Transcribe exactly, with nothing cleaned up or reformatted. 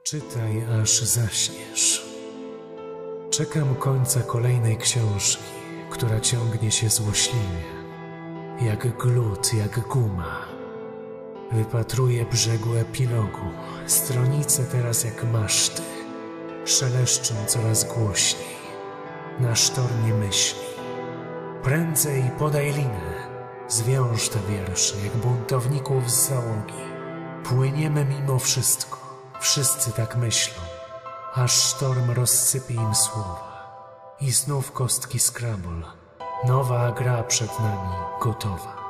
Czytaj, aż zaśniesz. Czekam końca kolejnej książki, która ciągnie się złośliwie, jak glut, jak guma. Wypatruję brzegu epilogu, stronice teraz jak maszty, szeleszczą coraz głośniej, na sztormie myśli. Prędzej podaj linę, zwiąż te wiersze jak buntowników z załogi. Płyniemy mimo wszystko, wszyscy tak myślą, aż sztorm rozsypie im słowa. I znów kostki Scrabble, nowa gra przed nami gotowa.